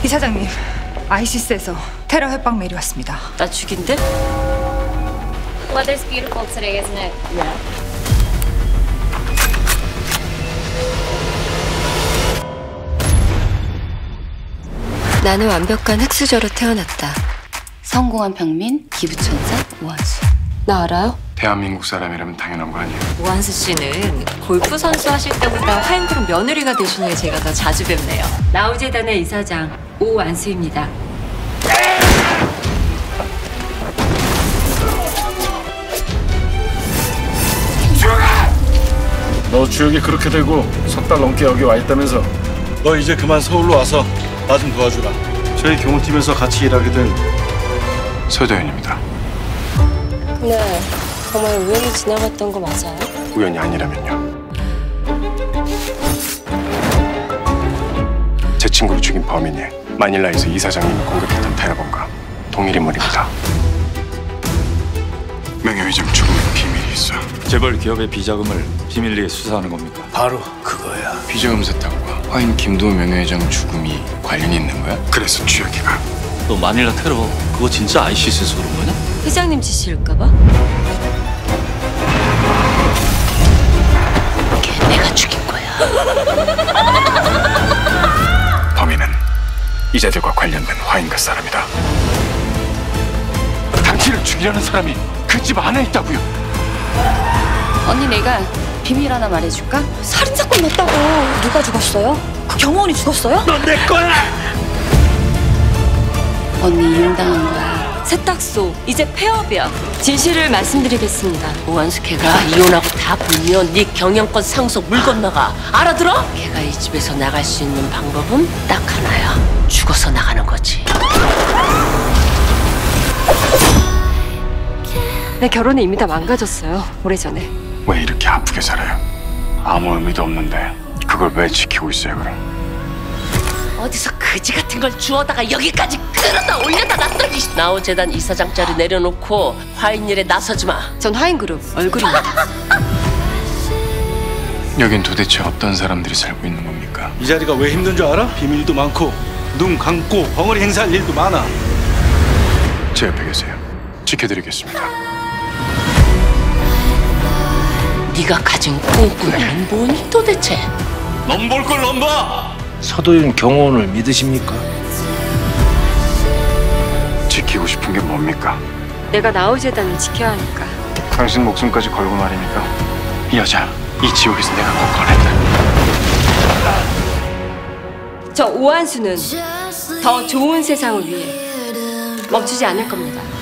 이사장님, 아이시스에서 테러 협박 메일이 왔습니다. 나 죽인대? Weather's beautiful today, isn't it? Yeah. 나는 완벽한 흑수저로 태어났다. 성공한 평민, 기부천사, 오한수. 나 알아요? 대한민국 사람이라면 당연한 거 아니에요? 오한수 씨는 골프 선수 하실 때보다 화인그룹 며느리가 되신 후에 제가 더 자주 뵙네요. 나우재단의 이사장 오완수입니다. 너 주역이 그렇게 되고 석 달 넘게 여기 와 있다면서. 너 이제 그만 서울로 와서 나 좀 도와주라. 저희 경호팀에서 같이 일하게 된 서도현입니다. 네, 정말 우연히 지나갔던 거 맞아요? 우연이 아니라면요. 제 친구를 죽인 범인이 마닐라에서 이사장님을 공격했던 테러범과 동일 인물입니다. 명예회장 죽음의 비밀이 있어. 재벌 기업의 비자금을 비밀리에 수사하는 겁니까? 바로 그거야. 비자금 세탁과 화인 김도우 명예회장 죽음이 관련이 있는 거야? 그래서 주혁이가 너 마닐라 테러 그거 진짜 아이시스에서 그런 거냐? 회장님 지시일까봐? 걔 내가 죽인 거야. 범인은 이자들과 관련된 화인가 사람이다. 당신을 죽이려는 사람이 그 집 안에 있다고요. 언니 내가 비밀 하나 말해줄까? 살인사건 났다고. 누가 죽었어요? 그 경호원이 죽었어요? 넌 내 거야. 언니 이용당한 거야. 세탁소 이제 폐업이야. 진실을 말씀드리겠습니다. 오한수 걔가 이혼하고 다 불면 네 경영권 상속 물 건너가. 알아들어? 걔가 이 집에서 나갈 수 있는 방법은 딱 하나야. 죽어서 나가는 거지. 내 결혼은 이미 다 망가졌어요. 오래전에. 왜 이렇게 아프게 살아요? 아무 의미도 없는데 그걸 왜 지키고 있어요 그럼? 어디서 거지 같은 걸 주워다가 여기까지 끌어다 올려다 놨더니 나우재단 이사장 자리 내려놓고 화인일에 나서지 마. 전 화인그룹 얼굴입니다. 여긴 도대체 어떤 사람들이 살고 있는 겁니까? 이 자리가 왜 힘든 줄 알아? 비밀도 많고 눈 감고 벙어리 행사할 일도 많아. 제 옆에 계세요. 지켜드리겠습니다. 네가 가진 꽁꾸는 뭐니 도대체? 넘볼 걸 넘봐! 서도윤 경호원을 믿으십니까? 지키고 싶은 게 뭡니까? 내가 나우재단을 지켜야 하니까. 당신 목숨까지 걸고 말입니까? 이 여자 이 지옥에서 내가 꼭 꺼낸다. 저 오한수는 더 좋은 세상을 위해 멈추지 않을 겁니다.